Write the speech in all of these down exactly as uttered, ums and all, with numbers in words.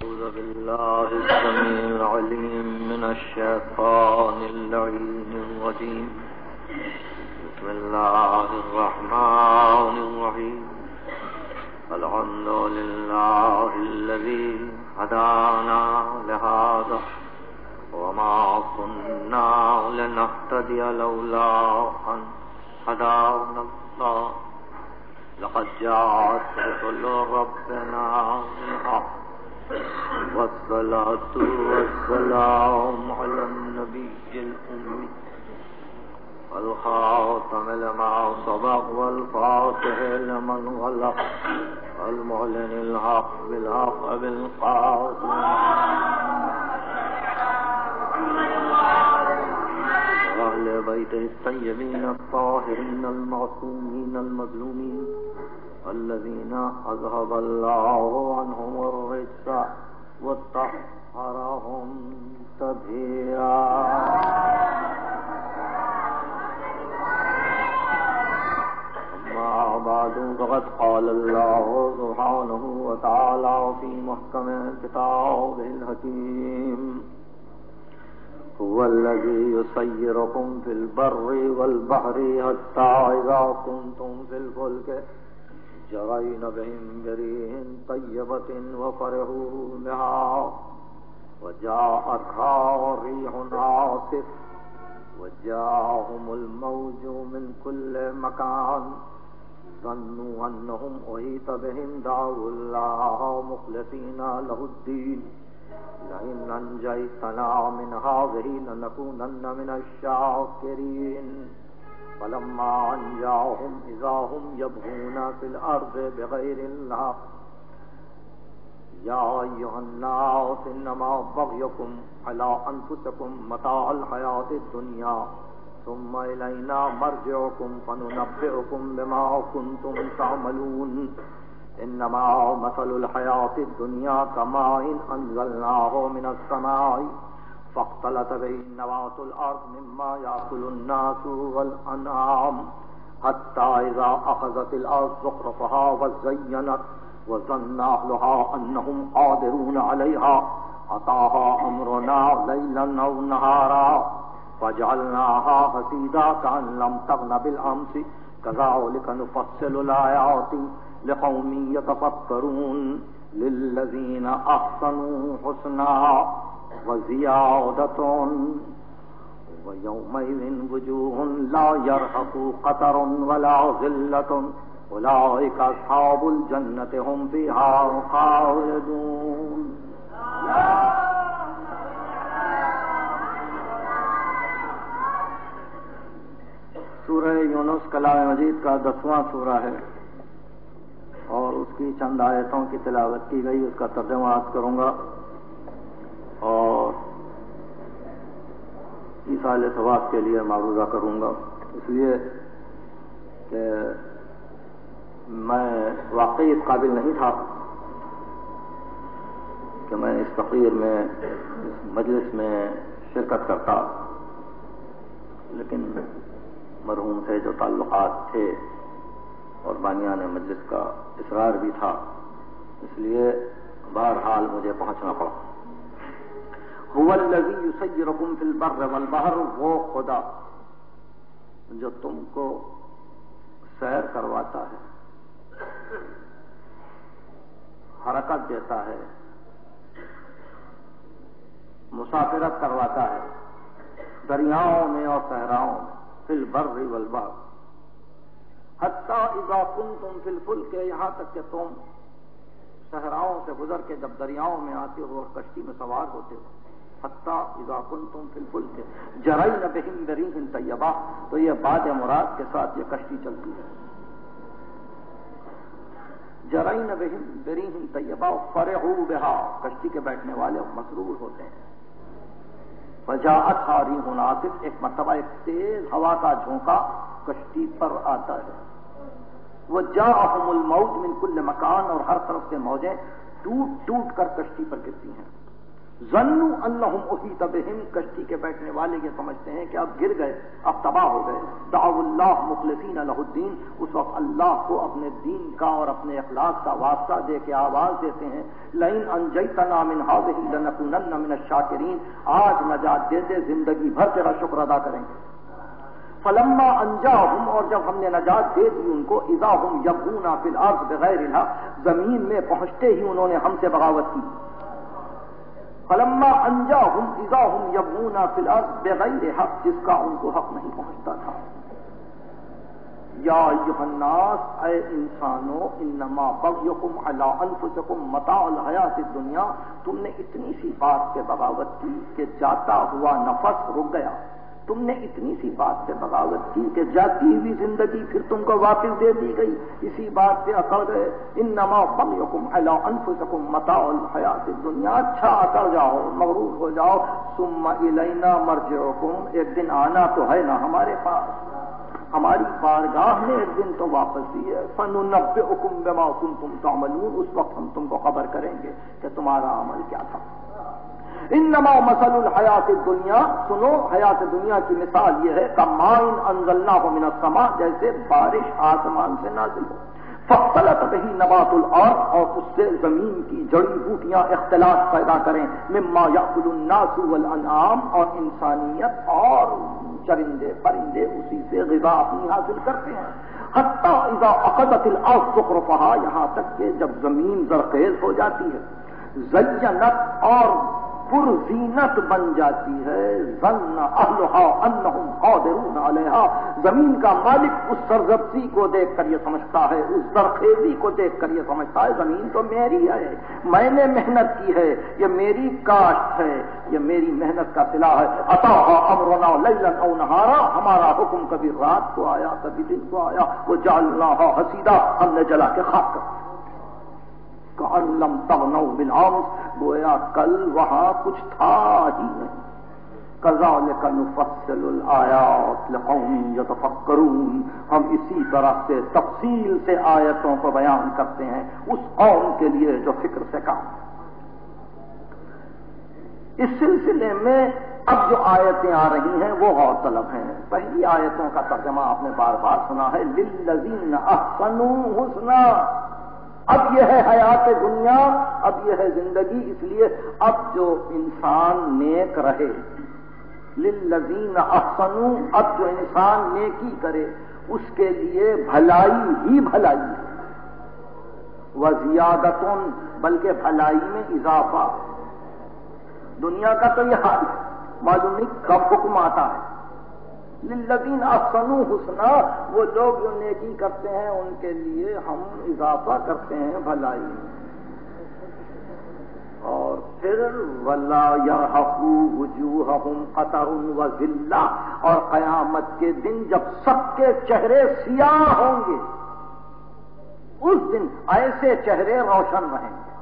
أعوذ بالله السميع العليم من الشيطان اللعين الرجيم. بسم الله الرحمن الرحيم. الحمد لله الذي هدانا لهذا وما كنا لنهتدي لولا أن هدانا الله. لقد جاءت رسل ربنا بالحق والصلاة والسلام على النبي الأمي الخاتم لما سبق والفاتح لمن غلق المعلن الحق بالحق بالقاسم أهل بيته الطيبين الطاهرين المعصومين المظلومين الذين أذهب الله عنهم الرجس وطهرهم تطهيرا. أما بعد فقد قال الله سبحانه وتعالى في محكم كتابه الحكيم: هو الذي يسيركم في البر والبحر حتى إذا كنتم في الفلك جرين بهم بريح طيبة وفرحوا بها وجاءتها ريح عاصف وجاءهم الموج من كل مكان ظنوا أنهم أحيط بهم دعوا الله مخلصين له الدين لئن أنجيتنا من هذه لنكونن من الشاكرين. فلما أنجاهم إذا هم يبغون في الأرض بغير الحق يا أيها الناس إنما بغيكم على أنفسكم متاع الحياة الدنيا ثم إلينا مرجعكم فننبئكم بما كنتم تعملون. إنما مثل الحياة الدنيا كماء أنزلناه من السماء فاختلط به نبات الأرض مما يأكل الناس والأنعام حتى إذا أخذت الأرض زخرفها وزينت وظن أهلها أنهم قادرون عليها أتاها أمرنا ليلا أو نهارا فجعلناها حصيدا كأن لم تغن بالأمس كذلك نفصل الآيات لقوم يتفكرون. للذين أحسنوا حسنا وزيادة ويومئذ وجوه لا يرهق قتر ولا ذلة أولئك أصحاب الجنة هم فيها خالدون. سورہ یونس کلام مجید کا دسواں سورہ ہے اور اس کی چند آیتوں کی تلاوت کی گئی. اس کا ترجمہ آج کروں گا اور ایصال ثواب کے لیے معروضہ کروں گا، اس لیے کہ میں واقعی اس قابل نہیں تھا کہ میں اس تقریر میں اس مجلس میں شرکت کرتا، لیکن مرحوم سے جو تعلقات تھے اور بانیان مجلس کا اصرار بھی تھا، اس لیے بہرحال مجھے پہنچنا پڑا. هو الذی یسیرکم فی البر والبحر، وہ خدا جو تم کو سیر کرواتا ہے، حرکت دیتا ہے، مسافرت کرواتا ہے دریاؤں میں اور صحراؤں میں، فی البر والبحر حتی اذا کنتم فی الفلک، یہاں تک کہ تم صحراؤں سے گزر کے جب دریاؤں میں آتے ہو اور کشتی میں سوار ہوتے ہو، حتی اذا کنتم فی الفلک جرین بہم بریح طیبہ، تو یہ باد مراد کے ساتھ یہ کشتی چلتی ہے. جرین بہم بریح طیبہ فرحوا بہا، کشتی کے بیٹھنے والے مسرور ہوتے ہیں. فجاءتها ریح عاصف، ایک مرتبہ ایک تیز ہوا کا جھونکا کشتی پر آتا ہے. وجاءهم الموج من كل مکان، اور ہر طرف سے موجیں ٹوٹ ٹوٹ کر کشتی پر گرتی ہیں. ظنوا انہم احیط بہم، کشتی کے بیٹھنے والے یہ سمجھتے ہیں کہ اب گر گئے، اب تباہ ہو گئے. دعوا اللہ مخلصین لہ الدین، اس وقت اللہ کو اپنے دین کا اور اپنے اخلاص کا واسطہ دے کے آواز دیتے ہیں لئن انجیتنا من ہذہ لنکونن من الشاکرین، آج نجات دے دے زندگی بھر تیرا شکر ادا کریں گے. فلما انجاہم، اور جب ہم نے نجات دے دی ان کو، اذا ہم یبغون فی الارض بغیر الحق، زمین میں پہنچتے ہی انہوں نے ہم سے بغاوت کی. فلما انجاہم اذا ہم یبغون فی الارض بغیر حق، جس کا ان کو حق نہیں پہنچتا تھا. یا ایھا الناس، اے انسانوں، انما بغیکم علی انفسکم متاع الحیات الدنیا، تم نے اتنی سی بات پہ بغاوت کی کہ جاتا ہوا نفس رک گیا. تم نے اتنی سی بات پہ بغاوت کی کہ جاتی ہوئی زندگی پھر تم کو واپس دے دی گئی، اسی بات پہ اکڑ گئے. انما بغیکم علی انفسکم متاع الحیات الدنیا، اچھا اکڑ جاؤ، مغرور ہو جاؤ. ثم الینا مرجعکم، ایک دن آنا تو ہے نا ہمارے پاس، ہماری بارگاہ میں ایک دن تو واپس ہی ہے. فننبئکم بما کنتم تعملون، اس وقت ہم تم کو خبر کریں گے کہ تمہارا عمل کیا تھا. انما مثل الحیات الدنیا، سنو حیات دنیا کی مثال یہ ہے کماء انزلناہ من السماء، جیسے بارش آسمان سے نازل ہو. فاختلط بہ نبات الارض، اور اس سے زمین کی جڑی بوٹیاں اختلاط پیدا کریں. مما یاکل الناس والانعام، اور انسانیت اور چرندے پرندے اسی سے غذا اپنی حاصل کرتے ہیں. حتی اذا اخذت الارض زخرفہا، یہاں تک کہ جب زمین زرخیز ہو جاتی ہے، زینت اور پرزینت بن جاتی ہے. ظن اہلھا انہم قادرون علیہا، زمین کا مالک اس سرزبسی کو دیکھ کر یہ سمجھتا ہے، اس زرخیزی کو دیکھ کر یہ سمجھتا ہے زمین تو میری ہے، میں نے محنت کی ہے، یہ میری کاشت ہے، یہ میری محنت کا صلہ ہے. اتاھا امرنا لیلا او نہارا، ہمارا حکم کبھی رات کو آیا کبھی دن کو آیا. وجعلناھا حصیدا، ہم نے جلا کے خاک کر. کأن لم تغنوا بالامس، گویا کل وہاں کچھ تھا ہی نہیں. کذالک نفصل الآیات لقوم یتفکرون، ہم اسی طرح سے تفصیل سے آیتوں کو بیان کرتے ہیں اس قوم کے لیے جو فکر سے کام. اس سلسلے میں اب جو آیتیں آ رہی ہیں وہ غور طلب ہیں. پہلی آیتوں کا ترجمہ آپ نے بار بار سنا ہے، للذین احسنوا حسنا. اب یہ ہے حیات دنیا، اب یہ ہے زندگی، اس لیے اب جو انسان نیک رہے، للذین احسنوا، اب جو انسان نیکی کرے اس کے لیے بھلائی ہی بھلائی ہے. وزیادتن، بلکہ بھلائی میں اضافہ. دنیا کا تو یہ حال ہے، معلوم نہیں کب حکم آتا ہے. للذین احسنوا حسنا، وہ لوگ جو نیکی کرتے ہیں ان کے لیے ہم اضافہ کرتے ہیں بھلائی میں. اور پھر ولا یرحق وجوہہم قطر وذلہ، اور قیامت کے دن جب سب کے چہرے سیاہ ہوں گے، اس دن ایسے چہرے روشن رہیں گے.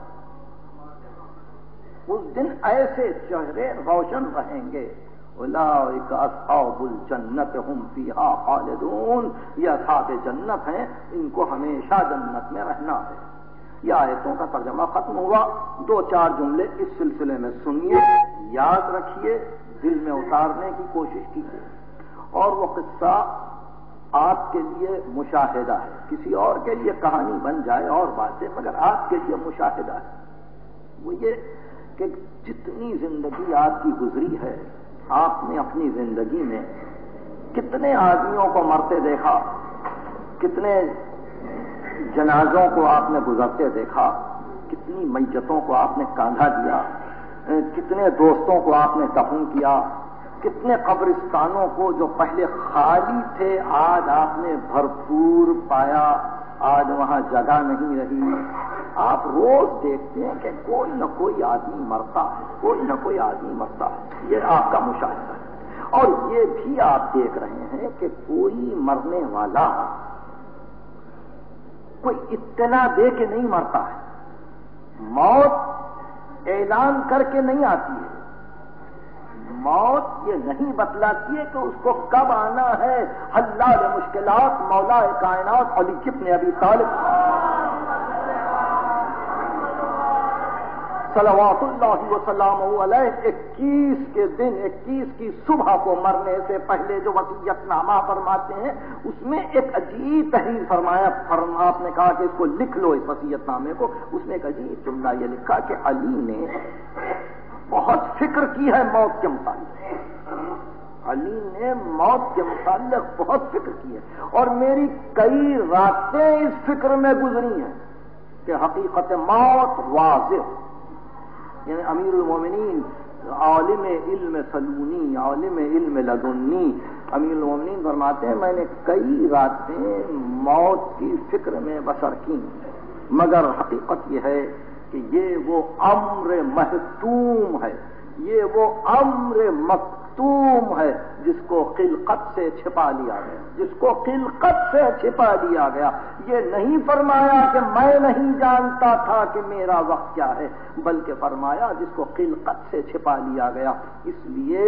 اس دن ایسے چہرے روشن رہیں گے. اولئک اصحاب الجنت هم فیہا خالدون، یہ اصحاب جنت ہیں، ان کو ہمیشہ جنت میں رہنا ہے. یہ آیتوں کا ترجمہ ختم ہوا. دو چار جملے اس سلسلے میں سنیے، یاد رکھیے، دل میں اتارنے کی کوشش کیجیے. اور وہ قصہ آپ کے لیے مشاہدہ ہے، کسی اور کے لیے کہانی بن جائے اور بات ہے، مگر آپ کے لیے مشاہدہ ہے. وہ یہ کہ جتنی زندگی آپ کی گزری ہے، آپ نے اپنی زندگی میں کتنے آدمیوں کو مرتے دیکھا، کتنے جنازوں کو آپ نے گزرتے دیکھا، کتنی میتوں کو آپ نے کاندھا دیا، کتنے دوستوں کو آپ نے دفن کیا، کتنے قبرستانوں کو جو پہلے خالی تھے آج آپ نے بھرپور پایا، آج وہاں جگہ نہیں رہی. آپ روز دیکھتے ہیں کہ کوئی نہ کوئی آدمی مرتا ہے، کوئی نہ کوئی آدمی مرتا ہے. یہ آپ کا مشاہدہ ہے. اور یہ بھی آپ دیکھ رہے ہیں کہ کوئی مرنے والا کوئی اطلاع دے کے نہیں مرتا ہے، موت اعلان کر کے نہیں آتی ہے. موت یہ نہیں بتلاتی ہے کہ اس کو کب آنا ہے. حلال مشکلات مولا کائنات علی ابن ابی طالب صلوات اللہ وسلامہ علیہ اکیس کے دن اکیس کی صبح کو مرنے سے پہلے جو وصیت نامہ فرماتے ہیں اس میں ایک عجیب تحریر فرمایا. آپ نے کہا کہ اس کو لکھ لو اس وصیت نامے کو. اس نے ایک عجیب جملہ یہ لکھا کہ علی نے بہت فکر کی ہے موت کے متعلق. علی نے موت کے متعلق بہت فکر کی ہے اور میری کئی راتیں اس فکر میں گزری ہیں کہ حقیقت موت واضح. یعنی امیر المومنین عالم علم سلونی عالم علم لدنی امیر المومنین فرماتے ہیں میں نے کئی راتیں موت کی فکر میں بسر کی مگر حقیقت یہ ہے کہ یہ وہ امر محتوم ہے, یہ وہ امر مکتوم ہے جس کو خلقت سے چھپا لیا گیا, جس کو خلقت سے چھپا لیا گیا. یہ نہیں فرمایا کہ میں نہیں جانتا تھا کہ میرا وقت کیا ہے, بلکہ فرمایا جس کو خلقت سے چھپا لیا گیا. اس لیے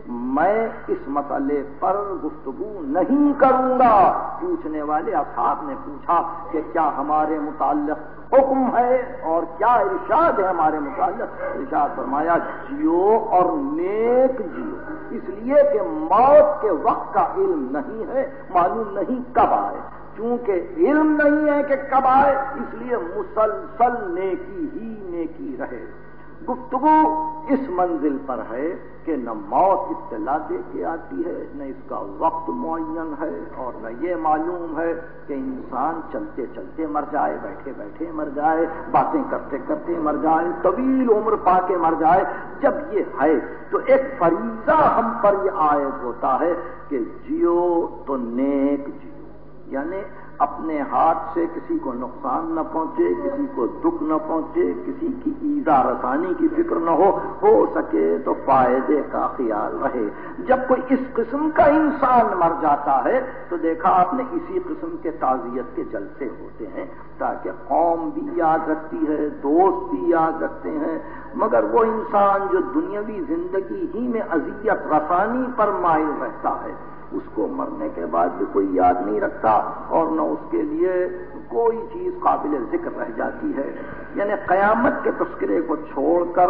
میں اس مسئلے پر گفتگو نہیں کروں گا. پوچھنے والے اصحاب نے پوچھا کہ کیا ہمارے متعلق حکم ہے اور کیا ارشاد ہے ہمارے متعلق؟ ارشاد فرمایا جیو اور نیک جیو, اس لیے کہ موت کے وقت کا علم نہیں ہے, معلوم نہیں کب آئے. چونکہ علم نہیں ہے کہ کب آئے اس لیے مسلسل نیکی ہی نیکی رہے. گفتگو اس منزل پر ہے کہ نہ موت اطلاع دے کے آتی ہے, نہ اس کا وقت معین ہے, اور نہ یہ معلوم ہے کہ انسان چلتے چلتے مر جائے, بیٹھے بیٹھے مر جائے, باتیں کرتے کرتے مر جائے, طویل عمر پا کے مر جائے. جب یہ ہے تو ایک فریضہ ہم پر یہ عائد ہوتا ہے کہ جیو تو نیک جیو, یعنی اپنے ہاتھ سے کسی کو نقصان نہ پہنچے, کسی کو دکھ نہ پہنچے, کسی کی ایذا رسانی کی فکر نہ ہو, ہو سکے تو فائدے کا خیال رہے. جب کوئی اس قسم کا انسان مر جاتا ہے تو دیکھا آپ نے اسی قسم کے تعزیت کے جلسے ہوتے ہیں تاکہ قوم بھی یاد رکھتی ہے, دوست بھی یاد رکھتے ہیں. مگر وہ انسان جو دنیاوی زندگی ہی میں اذیت رسانی پر مائل رہتا ہے اس کو مرنے کے بعد بھی کوئی یاد نہیں رکھتا اور نہ اس کے لیے کوئی چیز قابل ذکر رہ جاتی ہے. یعنی قیامت کے تذکرے کو چھوڑ کر,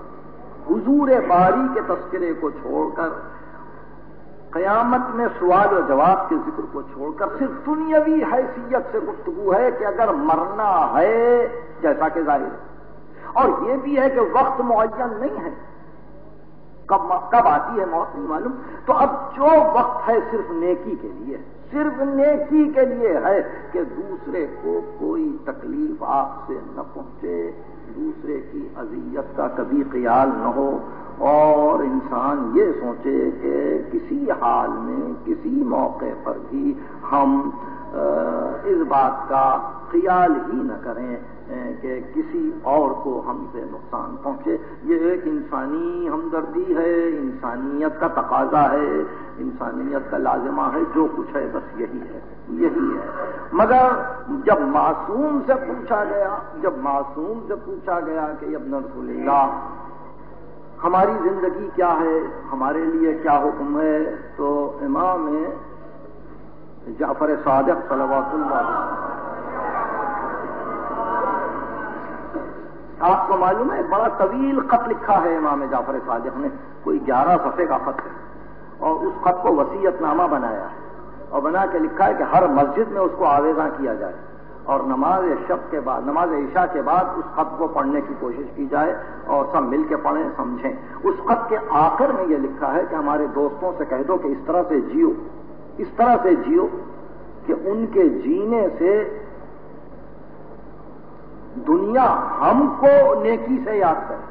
حضور باری کے تذکرے کو چھوڑ کر, قیامت میں سوال و جواب کے ذکر کو چھوڑ کر صرف دنیاوی حیثیت سے گفتگو ہے کہ اگر مرنا ہے جیسا کہ ظاہر ہے, اور یہ بھی ہے کہ وقت معین نہیں ہے, کب کب آتی ہے موت نہیں معلوم. تو اب جو وقت ہے صرف نیکی کے لیے, صرف نیکی کے لیے ہے کہ دوسرے کو کوئی تکلیف آپ سے نہ پہنچے, دوسرے کی اذیت کا کبھی خیال نہ ہو, اور انسان یہ سوچے کہ کسی حال میں کسی موقع پر بھی ہم اس بات کا خیال ہی نہ کریں کہ کسی اور کو ہم سے نقصان پہنچے. یہ ایک انسانی ہمدردی ہے, انسانیت کا تقاضا ہے, انسانیت کا لازمہ ہے. جو کچھ ہے بس یہی ہے, یہی ہے. مگر جب معصوم سے پوچھا گیا جب معصوم سے پوچھا گیا کہ ابن رسول اللہ ہماری زندگی کیا ہے, ہمارے لیے کیا حکم ہے, تو امام جعفر صادق صلوات اللہ علیہ, آپ کو معلوم ہے بڑا طویل خط لکھا ہے امام جعفر صادق نے, کوئی گیارہ صفحے کا خط ہے, اور اس خط کو وصیت نامہ بنایا ہے اور بنا کے لکھا ہے کہ ہر مسجد میں اس کو آویزاں کیا جائے اور نماز شب کے بعد, نماز عشاء کے بعد اس خط کو پڑھنے کی کوشش کی جائے اور سب مل کے پڑھیں, سمجھیں. اس خط کے آخر میں یہ لکھا ہے کہ ہمارے دوستوں سے کہہ دو کہ اس طرح سے جیو, اس طرح سے جیو کہ ان کے جینے سے دنیا ہم کو نیکی سے یاد کرے,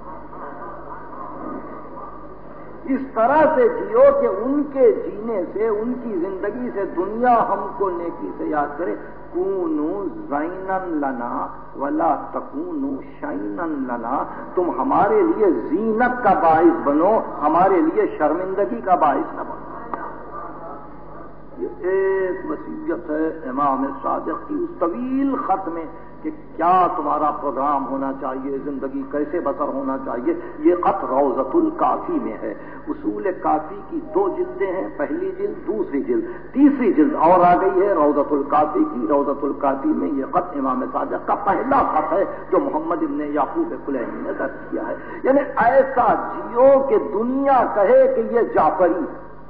اس طرح سے جیو کہ ان کے جینے سے, ان کی زندگی سے دنیا ہم کو نیکی سے یاد کرے. کونو زینن لنا ولا تکونو شینن لنا, تم ہمارے لیے زینت کا باعث بنو, ہمارے لیے شرمندگی کا باعث نہ بنو. یہ ایک وصیت ہے امام صادق کی اس طویل خط میں کہ کیا تمہارا پروگرام ہونا چاہیے، زندگی کیسے بسر ہونا چاہیے. یہ خط روضۃ الکافی میں ہے. اصول کافی کی دو جلدیں ہیں، پہلی جلد، دوسری جلد، تیسری جلد اور آ گئی ہے روضۃ الکافی کی. روضۃ الکافی میں یہ خط امام صادق کا پہلا خط ہے جو محمد ابن یعقوب کلینی نے درج کیا ہے. یعنی ایسا جیو کہ دنیا کہے کہ یہ جعفری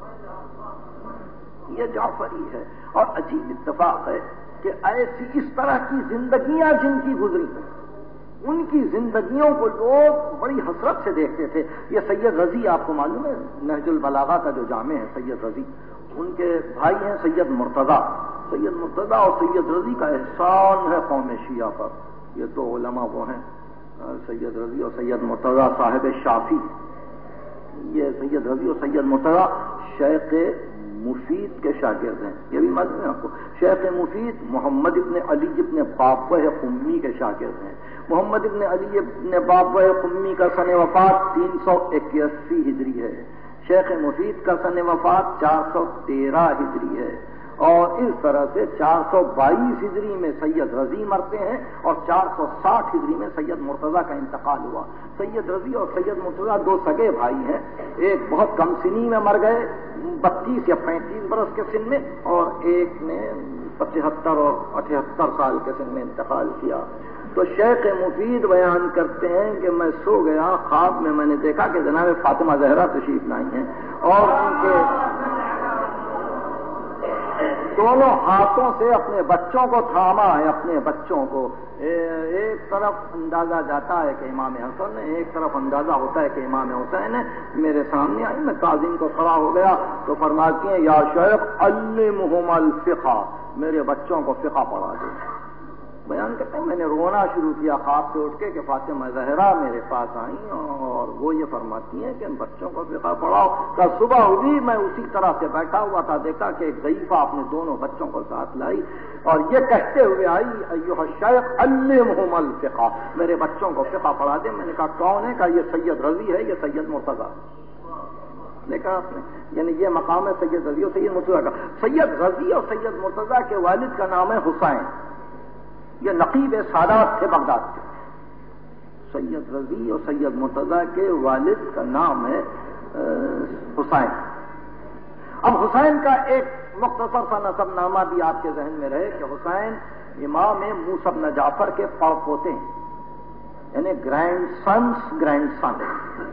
یہ جعفری ہے. اور عجیب اتفاق ہے کہ ایسی اس طرح کی زندگیاں جن کی گزری ان کی زندگیوں کو لوگ بڑی حسرت سے دیکھتے تھے. یہ سید رضی آپ کو معلوم ہے، نہج البلاغہ کا جو جامع ہے سید رضی، ان کے بھائی ہیں سید مرتضیٰ. سید مرتضیٰ اور سید رضی کا احسان ہے قوم شیعہ پر. یہ دو علماء وہ ہیں سید رضی اور سید مرتضیٰ صاحب شافی. یہ سید رضی اور سید مرتضیٰ شیخ مفید کے شاگرد ہیں. یہ بھی معلوم ہے آپ کو. شیخ مفید محمد ابن علی ابن بابوہ قمی کے شاگرد ہیں. محمد ابن علی ابن بابوہ قمی کا سن وفات تین سو اکیاسی ہجری ہے. شیخ مفید کا سن وفات چار سو تیرہ ہجری ہے. اور اس طرح سے چار سو بائیس ہجری میں سید رضی مرتے ہیں اور چار سو ساٹھ ہجری میں سید مرتضیٰ کا انتقال ہوا. سید رضی اور سید مرتضیٰ دو سگے بھائی ہیں. ایک بہت کم سنی میں مر گئے، بتیس یا پینتیس برس کے سن میں، اور ایک نے پچہتر اور اٹھہتر سال کے سن میں انتقال کیا. تو شیخ مفید بیان کرتے ہیں کہ میں سو گیا، خواب میں میں نے دیکھا کہ جناب فاطمہ زہرا تشریف لائی ہیں اور ان کے دونوں ہاتھوں سے اپنے بچوں کو تھاما ہے. اپنے بچوں کو ایک طرف اندازہ جاتا ہے کہ امام حسن ہے، ایک طرف اندازہ ہوتا ہے کہ امام حسین ہے. میرے سامنے آئی، میں تعظیم کو کھڑا ہو گیا تو فرماتی ہیں یا شیخ علمہم الفقہ، میرے بچوں کو فقہ پڑھا دے. بیان کرتے ہیں میں نے رونا شروع کیا خواب سے اٹھ کے کہ فاطمہ زہرا میرے پاس آئیں اور وہ یہ فرماتی ہیں کہ بچوں کو فقہ پڑھاؤ. کل صبح ہوئی میں اسی طرح سے بیٹھا ہوا تھا، دیکھا کہ ایک ضعیفہ اپنے دونوں بچوں کو ساتھ لائی اور یہ کہتے ہوئے آئی ایھا الشیخ علمہم الفقہ، میرے بچوں کو فقہ پڑھا دے. میں نے کہا کون ہے؟ کہا یہ سید رضی ہے، یہ سید مرتضیٰ. دیکھا آپ نے، یعنی یہ مقام ہے سید رضی اور سید مرتضیٰ کا. سید رضی اور سید مرتضیٰ کے والد کا نام ہے حسین. یہ نقیب سادات تھے بغداد کے. سید رضی اور سید مرتضیٰ کے والد کا نام ہے حسین. اب حسین کا ایک مختصر سا نسب نامہ بھی آپ کے ذہن میں رہے کہ حسین امام موسیٰ بن جعفر کے پڑ پوتے ہیں، یعنی گرینڈ سنس گرینڈ سن.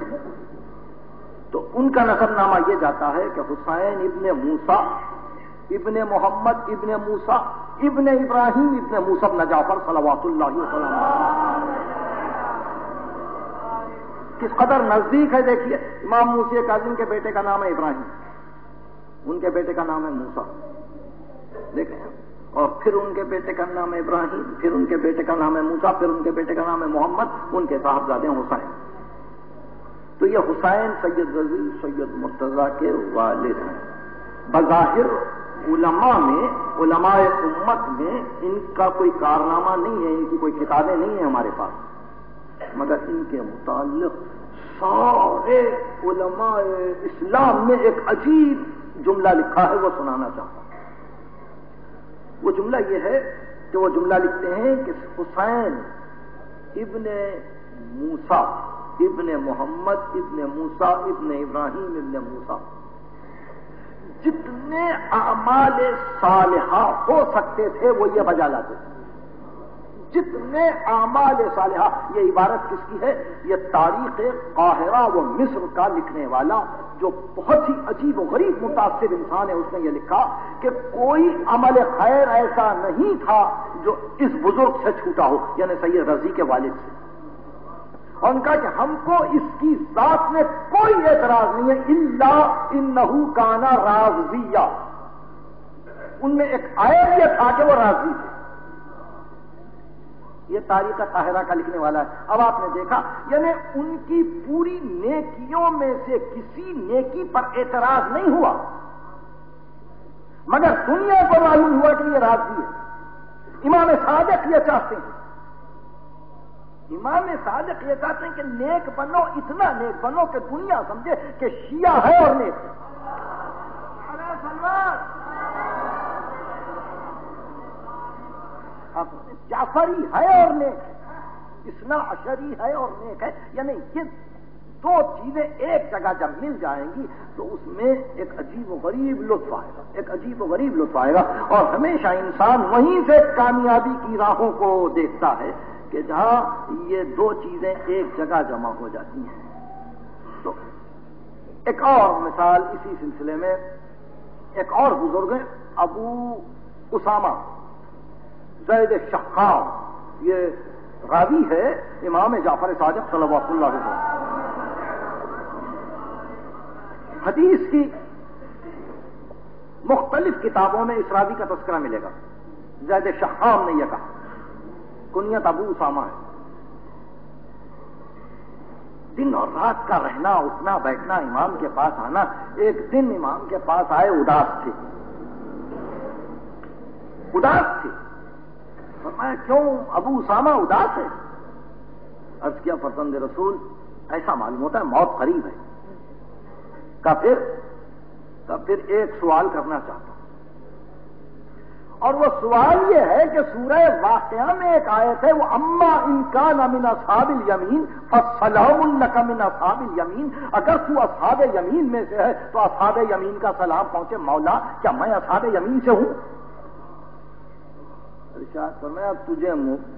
تو ان کا نسب نامہ یہ جاتا ہے کہ حسین ابن موسیٰ ابن محمد ابن موسیٰ ابن ابراہیم ابن موسیٰ بن جعفر صلوات اللہ وسلم. کس قدر نزدیک ہے دیکھیے. امام موسیٰ کاظم کے بیٹے کا نام ہے ابراہیم، ان کے بیٹے کا نام ہے موسیٰ، دیکھیں، اور پھر ان کے بیٹے کا نام ہے ابراہیم، پھر ان کے بیٹے کا نام ہے موسیٰ، پھر ان کے بیٹے کا نام ہے محمد، ان کے صاحبزادے حسین. تو یہ حسین سید رضی سید مرتضیٰ کے والد ہیں. بظاہر علماء میں علماء امت میں ان کا کوئی کارنامہ نہیں ہے، ان کی کوئی کتابیں نہیں ہیں ہمارے پاس، مگر ان کے متعلق سارے علماء اسلام میں ایک عجیب جملہ لکھا ہے، وہ سنانا چاہتا ہوں. وہ جملہ یہ ہے کہ وہ جملہ لکھتے ہیں کہ حسین ابن موسیٰ ابن محمد ابن موسیٰ ابن ابراہیم ابن موسیٰ جتنے اعمال صالحہ ہو سکتے تھے وہ یہ بجا لاتے تھے. جتنے اعمال صالحہ، یہ عبارت کس کی ہے؟ یہ تاریخ قاہرہ و مصر کا لکھنے والا جو بہت ہی عجیب و غریب متاثر انسان ہے، اس نے یہ لکھا کہ کوئی عمل خیر ایسا نہیں تھا جو اس بزرگ سے چھوٹا ہو، یعنی سید رضی کے والد سے. اور ان کا کہ ہم کو اس کی ذات میں کوئی اعتراض نہیں ہے، الا انہ کان راضیہ. ان میں ایک عیب یہ تھا کہ وہ راضی تھے. یہ تاریخ طاہرہ کا لکھنے والا ہے. اب آپ نے دیکھا یعنی ان کی پوری نیکیوں میں سے کسی نیکی پر اعتراض نہیں ہوا، مگر دنیا کو معلوم ہوا کہ یہ راضی ہے. امام صادق یہ چاہتے ہیں، امام صادق یہ چاہتے ہیں کہ نیک بنو، اتنا نیک بنو کہ دنیا سمجھے کہ شیعہ ہے اور نیک ہے. ساتھ جعفری ہے اور نیک ہے، اثنا عشری ہے اور نیک ہے، یعنی یہ دو چیزیں ایک جگہ جب مل جائیں گی تو اس میں ایک عجیب و غریب لطف آئے گا، ایک عجیب و غریب لطف آئے گا، اور ہمیشہ انسان وہیں سے کامیابی کی راہوں کو دیکھتا ہے کہ جہاں یہ دو چیزیں ایک جگہ جمع ہو جاتی ہیں۔ تو ایک اور مثال اسی سلسلے میں، ایک اور بزرگ ہیں ابو اسامہ زید شخام، یہ راوی ہے امام جعفر صادق صلی اللہ علیہ وسلم۔ حدیث کی مختلف کتابوں میں اس راوی کا تذکرہ ملے گا۔ زید شخام نے یہ کہا، کنیت ابو اسامہ ہے، دن اور رات کا رہنا اٹھنا بیٹھنا امام کے پاس آنا۔ ایک دن امام کے پاس آئے، اداس تھے اداس تھے فرمایا کیوں ابو اسامہ اداس ہے؟ عرض کیا فرزند رسول ایسا معلوم ہوتا ہے موت قریب ہے۔ کا پھر کا پھر ایک سوال کرنا چاہتا ہوں، اور وہ سوال یہ ہے کہ سورہ واقعہ میں ایک آیت ہے، وہ اما ان کان من اصحاب الیمین فسلام لک من اصحاب الیمین، اگر تو اصحاب یمین میں سے ہے تو اصحاب یمین کا سلام پہنچے۔ مولا کیا میں اصحاب یمین سے ہوں؟ ارشاد فرمایا تجھے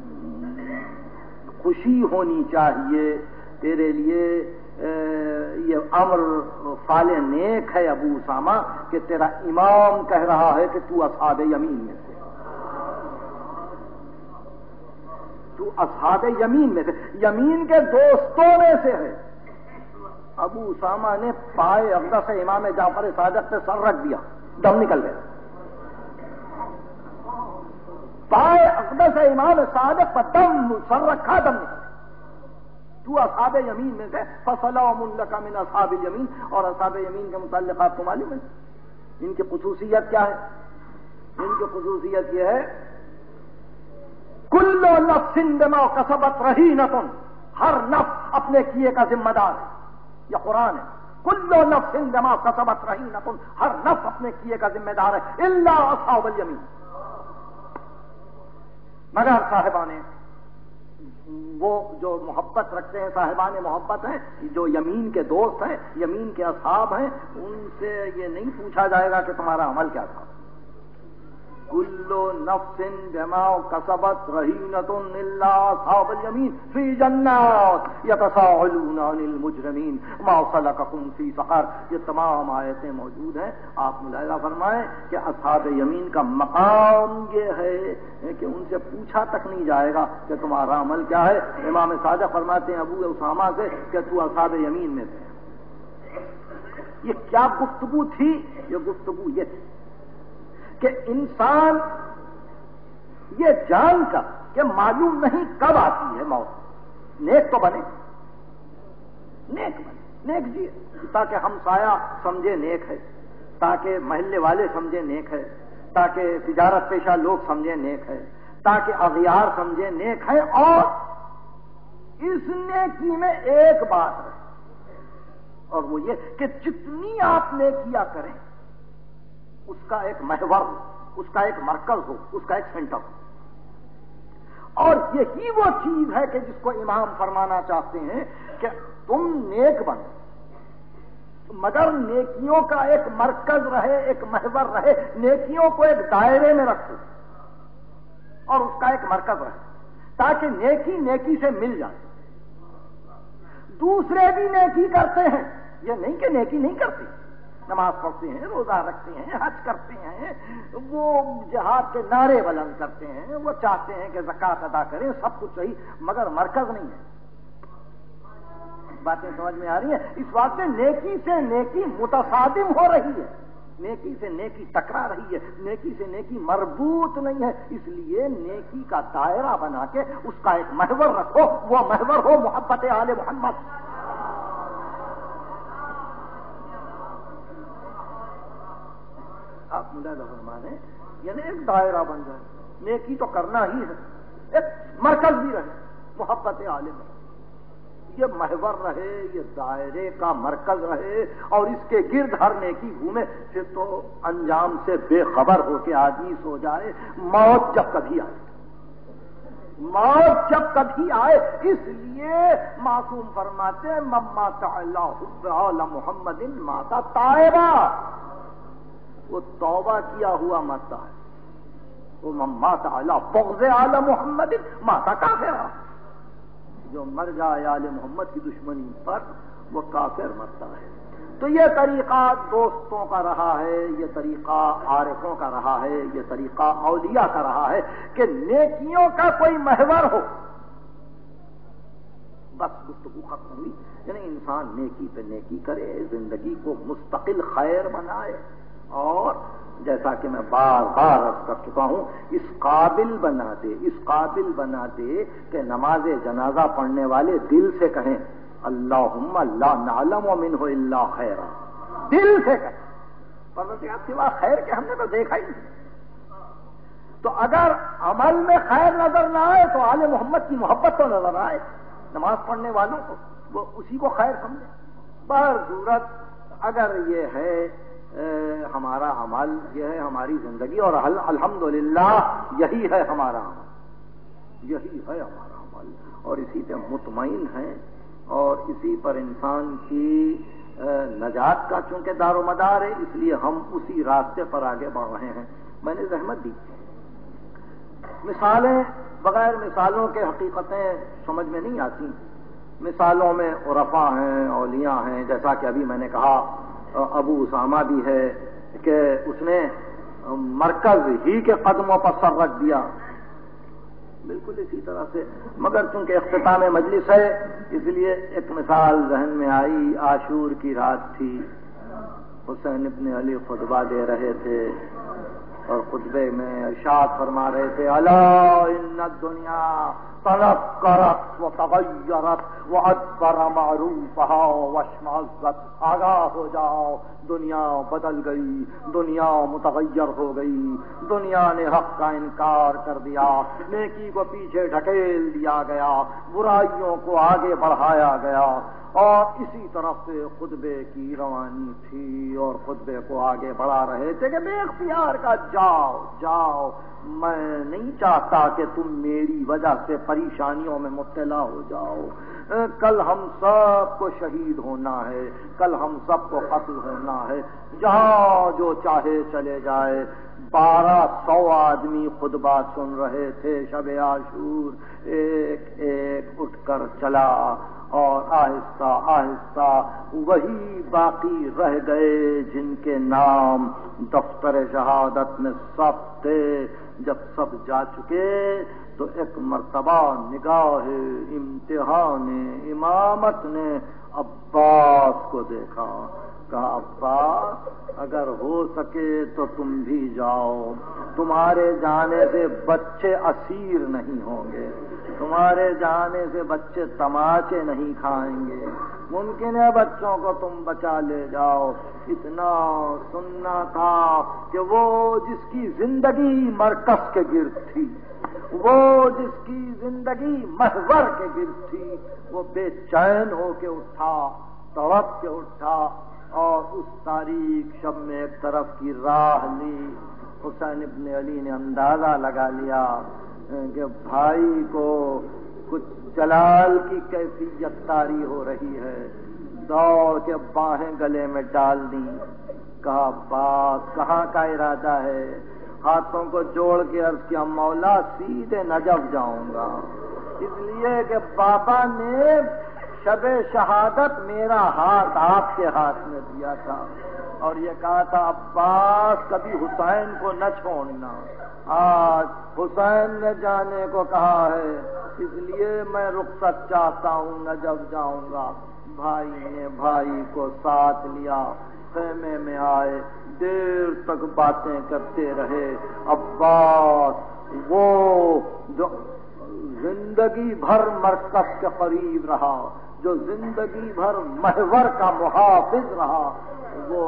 خوشی ہونی چاہیے، تیرے لیے یہ امر فعل نیک ہے ابو اسامہ کہ تیرا امام کہہ رہا ہے کہ تو اصحاب یمین میں سے، تو اصحاب یمین میں سے، یمین کے دوستوں میں سے ہے۔ ابو اسامہ نے پائے اقدس سے امام جعفر صادق پہ سر رکھ دیا، دم نکل گیا۔ پائے اقدس سے امام صادق پر دم سر رکھا، دم نکل، تو اصحاب یمین میں سے، فسلام لک من اصحاب الیمین۔ اور اصحاب یمین کے متعلق آپ کو معلوم ہے ان کی خصوصیت کیا ہے؟ ان کی خصوصیت یہ ہے کل نفس بما کسبت رہینۃ، ہر نفس اپنے کیے کا ذمہ دار ہے۔ یہ قرآن ہے، کل نفس بما کسبت رہینۃ، ہر نفس اپنے کیے کا ذمہ دار ہے، الا اصحاب الیمین، مگر صاحبان وہ جو محبت رکھتے ہیں، صاحبان محبت ہیں، جو یمین کے دوست ہیں، یمین کے اصحاب ہیں، ان سے یہ نہیں پوچھا جائے گا کہ تمہارا عمل کیا تھا۔ کل نفس بما کسبت رہینۃ الا اصحاب الیمین فی جنات یتساءلون عن المجرمین ما سلککم فی سقر۔ یہ تمام آیتیں موجود ہیں، آپ ملاحظہ فرمائیں کہ اصحاب یمین کا مقام یہ ہے کہ ان سے پوچھا تک نہیں جائے گا کہ تمہارا عمل کیا ہے۔ امام صادق فرماتے ہیں ابو اسامہ سے کہ تو اصحاب یمین میں سے۔ یہ کیا گفتگو تھی؟ یہ گفتگو یہ تھی کہ انسان یہ جان کر کہ معلوم نہیں کب آتی ہے موت، نیک تو بنے، نیک بنے، نیک جیے، تاکہ ہم سایہ سمجھے نیک ہے، تاکہ محلے والے سمجھے نیک ہے، تاکہ تجارت پیشہ لوگ سمجھے نیک ہے، تاکہ اغیار سمجھے نیک ہے۔ اور اس نیکی میں ایک بات ہے، اور وہ یہ کہ جتنی آپ نیکیاں کریں اس کا ایک محور ہو، اس کا ایک مرکز ہو، اس کا ایک سینٹر ہو۔ اور یہی وہ چیز ہے کہ جس کو امام فرمانا چاہتے ہیں کہ تم نیک بنو، مگر نیکیوں کا ایک مرکز رہے، ایک محور رہے، نیکیوں کو ایک دائرے میں رکھو اور اس کا ایک مرکز رہے، تاکہ نیکی نیکی سے مل جائے۔ دوسرے بھی نیکی کرتے ہیں، یہ نہیں کہ نیکی نہیں کرتے، نماز پڑھتے ہیں، روزہ رکھتے ہیں، حج کرتے ہیں، وہ جہاد کے نعرے بلند کرتے ہیں، وہ چاہتے ہیں کہ زکوٰۃ ادا کریں، سب کچھ صحیح، مگر مرکز نہیں ہے۔ باتیں سمجھ میں آ رہی ہیں؟ اس واسطے نیکی سے نیکی متصادم ہو رہی ہے، نیکی سے نیکی ٹکرا رہی ہے، نیکی سے نیکی مربوط نہیں ہے۔ اس لیے نیکی کا دائرہ بنا کے اس کا ایک محور رکھو، وہ محور ہو محبت آل محمد۔ آپ ملاحظہ فرمائیں، یعنی ایک دائرہ بن جائے، نیکی تو کرنا ہی ہے، ایک مرکز بھی رہے، محبت عالم یہ محور رہے، یہ دائرے کا مرکز رہے، اور اس کے گرد ہر نیکی گھومے، پھر تو انجام سے بے خبر ہو کے آدمی سو جائے، موت جب کبھی آئے موت جب کبھی آئے، اس لیے معصوم فرماتے ہیں مما تعالی حب آل محمد ماتا تائبہ، وہ توبہ کیا ہوا مرتا ہے، وہ مما تعالی بغض آل محمد ماتا کافرہ، جو مر جائے آل محمد کی دشمنی پر وہ کافر مرتا ہے۔ تو یہ طریقہ دوستوں کا رہا ہے، یہ طریقہ عارفوں کا رہا ہے، یہ طریقہ اولیاء کا رہا ہے کہ نیکیوں کا کوئی محور ہو، بس گفتگو ختم ہوئی، یعنی انسان نیکی پہ نیکی کرے، زندگی کو مستقل خیر بنائے، اور جیسا کہ میں بار بار عرض کر چکا ہوں، اس قابل بنا دے، اس قابل بنا دے کہ نماز جنازہ پڑھنے والے دل سے کہیں اللہم لا نعلم منہ الا خیرا، دل سے کہیں، پرورتگار سوا خیر کے ہم نے تو دیکھا ہی نہیں۔ تو اگر عمل میں خیر نظر نہ آئے تو آل محمد کی محبت تو نظر آئے، نماز پڑھنے والوں کو وہ اسی کو خیر سمجھے۔ بہر صورت اگر یہ ہے ہمارا عمل، یہ ہے ہماری زندگی، اور الحمدللہ یہی ہے ہمارا عمل، یہی ہے ہمارا عمل، اور اسی پہ مطمئن ہیں، اور اسی پر انسان کی نجات کا چونکہ دار و مدار ہے، اس لیے ہم اسی راستے پر آگے بڑھ رہے ہیں۔ میں نے زحمت دی، مثالیں بغیر مثالوں کے حقیقتیں سمجھ میں نہیں آتی، مثالوں میں عرفاء ہیں، اولیاء ہیں، جیسا کہ ابھی میں نے کہا ابو اسامہ بھی ہے کہ اس نے مرکز ہی کے قدموں پر سر رکھ دیا، بالکل اسی طرح سے، مگر چونکہ اختتام مجلس ہے اس لیے ایک مثال ذہن میں آئی۔ عاشور کی رات تھی، حسین ابن علی خطبہ دے رہے تھے، اور خطبے میں ارشاد فرما رہے تھے الا ان الدنیا تنکرت وتغیرت وادبر معروفها واشمئزت، آگاہ ہو جاؤ، دنیا بدل گئی، دنیا متغیر ہو گئی، دنیا نے حق کا انکار کر دیا، نیکی کو پیچھے ڈھکیل دیا گیا، برائیوں کو آگے بڑھایا گیا، اور اسی طرف سے خطبے کی روانی تھی، اور خطبے کو آگے بڑھا رہے تھے کہ بے اختیار کا جاؤ جاؤ، میں نہیں چاہتا کہ تم میری وجہ سے پریشانیوں میں مبتلا ہو جاؤ، کل ہم سب کو شہید ہونا ہے، کل ہم سب کو قتل ہونا ہے، جہاں جو چاہے چلے جائے۔ بارہ سو آدمی خطبہ سن رہے تھے شب عاشور، ایک ایک اٹھ کر چلا، اور آہستہ آہستہ وہی باقی رہ گئے جن کے نام دفتر شہادت میں سب تھے۔ جب سب جا چکے تو ایک مرتبہ نگاہ امتحان امامت نے عباس کو دیکھا، کہا عباس اگر ہو سکے تو تم بھی جاؤ، تمہارے جانے سے بچے اسیر نہیں ہوں گے، تمہارے جانے سے بچے تماچے نہیں کھائیں گے، ممکن ہے بچوں کو تم بچا لے جاؤ۔ اتنا سننا تھا کہ وہ جس کی زندگی مرکز کے گرد تھی، وہ جس کی زندگی محور کے گرد تھی، وہ بے چین ہو کے اٹھا، تڑپ کے اٹھا، اور اس تاریک شب میں ایک طرف کی راہ لی۔ حسین ابن علی نے اندازہ لگا لیا کہ بھائی کو کچھ جلال کی کیفیت طاری ہو رہی ہے، دوڑ کے باہیں گلے میں ڈال دی، کہا باپ کہاں کا ارادہ ہے؟ ہاتھوں کو جوڑ کے عرض کیا مولا سیدھے نجف جاؤں گا، اس لیے کہ بابا نے شب شہادت میرا ہاتھ آپ کے ہاتھ میں دیا تھا، اور یہ کہا تھا عباس کبھی حسین کو نہ چھوڑنا، آج حسین نے جانے کو کہا ہے، اس لیے میں رخصت چاہتا ہوں، نجف جاؤں گا۔ بھائی نے بھائی کو ساتھ لیا، خیمے میں آئے، دیر تک باتیں کرتے رہے۔ عباس وہ جو زندگی بھر مرکز کے قریب رہا، جو زندگی بھر محور کا محافظ رہا، وہ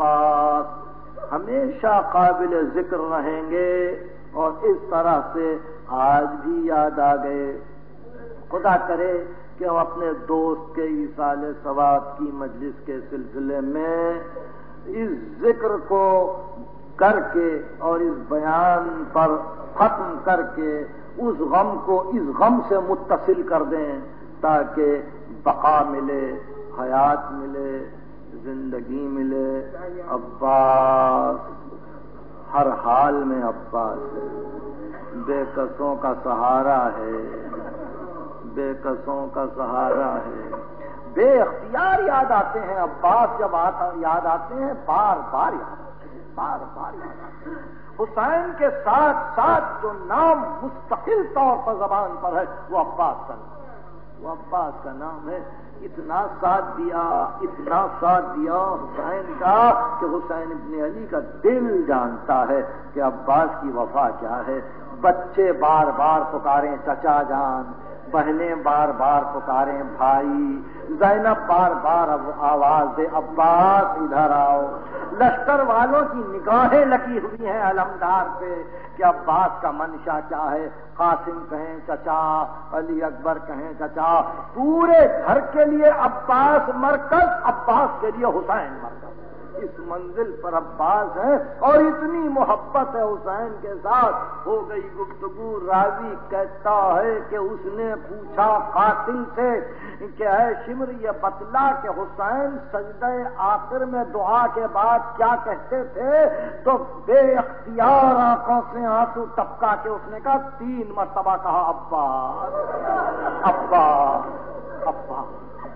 عباس ہمیشہ قابل ذکر رہیں گے، اور اس طرح سے آج بھی یاد آ گئے۔ خدا کرے کہ ہم اپنے دوست کے ایصال ثواب کی مجلس کے سلسلے میں اس ذکر کو کر کے اور اس بیان پر ختم کر کے اس غم کو اس غم سے متصل کر دیں تاکہ بقا ملے، حیات ملے، زندگی ملے۔ عباس ہر حال میں عباس ہے، بے کسوں کا سہارا ہے، بے کسوں کا سہارا ہے۔ بے اختیار یاد آتے ہیں عباس، جب آتا یاد آتے ہیں بار بار یاد آتے ہیں، بار بار یاد آتے ہیں۔ حسین کے ساتھ ساتھ جو نام مستقل طور پر زبان پر ہے وہ عباس کا نام، وہ عباس کا نام ہے۔ اتنا ساتھ دیا، اتنا ساتھ دیا حسین کا کہ حسین ابن علی کا دل جانتا ہے کہ عباس کی وفا کیا ہے۔ بچے بار بار پکاریں چچا جان، بہنیں بار بار پکاریں بھائی، زینب بار بار آواز دے عباس ادھر آؤ۔ لشکر والوں کی نگاہیں لگی ہوئی ہیں علمدار پہ کہ عباس کا منشا کیا ہے۔ قاسم کہیں چچا، علی اکبر کہیں چچا، پورے گھر کے لیے عباس مرکز، عباس کے لیے حسین مرکز۔ اس منزل پر عباس ہے اور اتنی محبت ہے حسین کے ساتھ۔ ہو گئی گفتگو، راوی کہتا ہے کہ اس نے پوچھا قاتل سے کہ اے شمر یہ بتلا کہ حسین سجدہ آخر میں دعا کے بعد کیا کہتے تھے؟ تو بے اختیار آنکھوں سے آنسو ٹپکا کے اس نے کہا، تین مرتبہ کہا عباس عباس عباس۔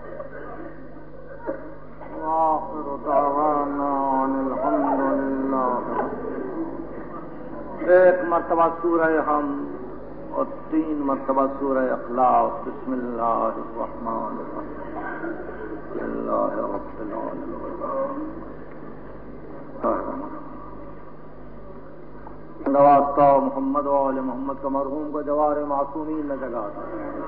آخر دعوانا ان الحمد للہ۔ ایک مرتبہ سورہ حمد اور تین مرتبہ سورہ اخلاص۔ بسم اللہ الرحمن الرحیم، اللہ رب العالمین۔ واسطہ محمد و آل محمد کا مرحوم کو جوار معصومین نے جگہ تھا،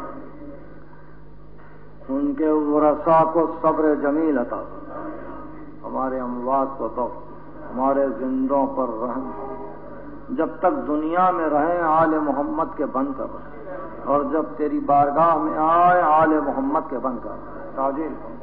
ان کے ورثاء کو صبر جمیل عطا، ہمارے اموات کو تو ہمارے زندوں پر رحم، جب تک دنیا میں رہیں آل محمد کے بن کر رہیں، اور جب تیری بارگاہ میں آئے آل محمد کے بن کر رہیں۔ تعجیل